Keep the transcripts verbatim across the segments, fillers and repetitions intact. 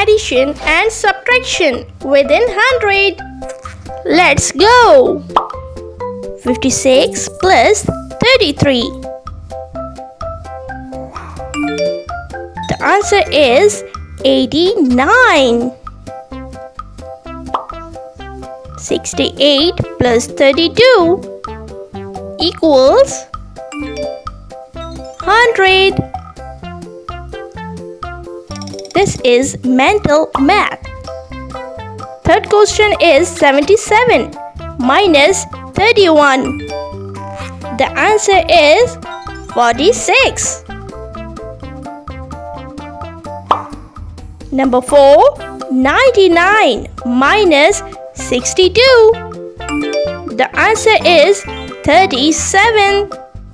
addition and subtraction within one hundred. Let's go! fifty-six plus thirty-three. The answer is eighty-nine. sixty-eight plus thirty-two equals one hundred. This is mental math. Third question is seventy-seven minus thirty-one. The answer is forty-six. Number four, ninety-nine minus sixty-two. The answer is thirty-seven.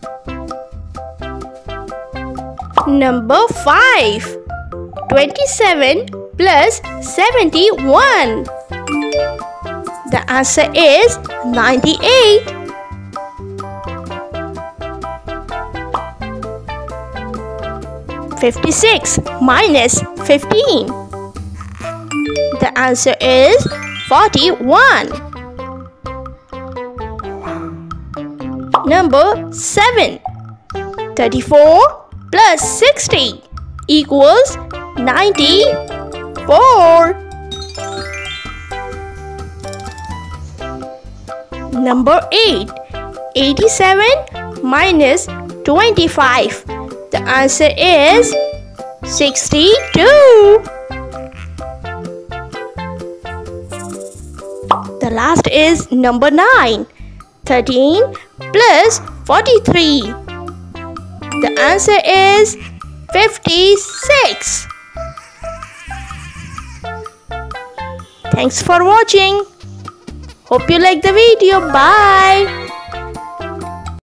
Number five, twenty-seven plus seventy-one. The answer is ninety-eight. fifty-six minus fifteen. The answer is forty-one. Number seven, thirty-four plus sixty equals ninety-four. Number eight, eighty-seven minus twenty-five. The answer is sixty-two. The last is number nine, thirteen plus forty-three. The answer is fifty-six. Thanks for watching. Hope you like the video. Bye.